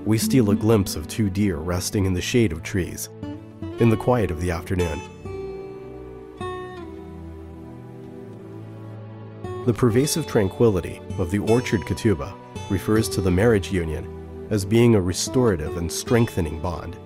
we steal a glimpse of two deer resting in the shade of trees, in the quiet of the afternoon. The pervasive tranquility of the orchard Ketubah refers to the marriage union as being a restorative and strengthening bond.